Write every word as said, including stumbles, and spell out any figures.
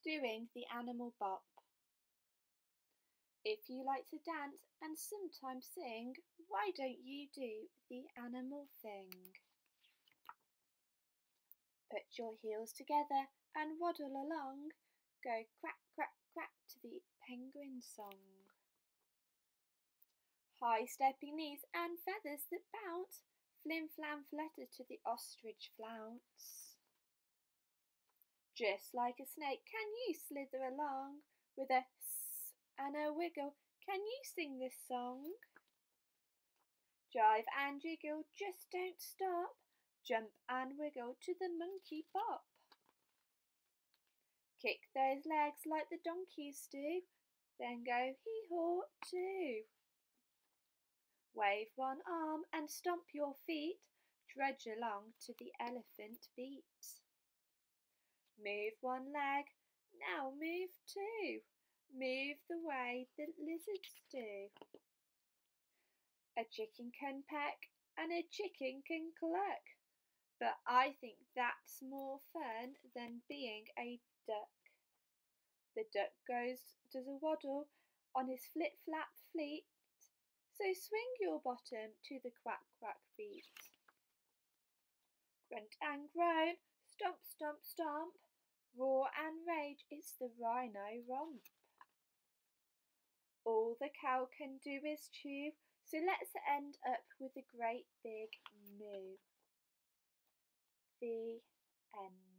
doing the animal bop. If you like to dance and sometimes sing, why don't you do the animal thing? Put your heels together and waddle along. Go quack, quack, quack to the penguin song. High stepping knees and feathers that bounce. Flim flam flutter to the ostrich flounce. Just like a snake can you slither along. With a hiss and a wiggle can you sing this song? Jive and jiggle, just don't stop. Jump and wiggle to the monkey bop. Kick those legs like the donkeys do, then go hee-haw too. Wave one arm and stomp your feet, trudge along to the elephant beat. Move one leg, now move two, move the way the lizards do. A chicken can peck and a chicken can cluck, but I think that's more fun than being a duck. The duck goes does a waddle on his flip-flap fleet, so swing your bottom to the quack-quack beat. Grunt and groan, stomp, stomp, stomp, roar and rage, it's the rhino romp. All the cow can do is chew, so let's end up with a great big moo. The end.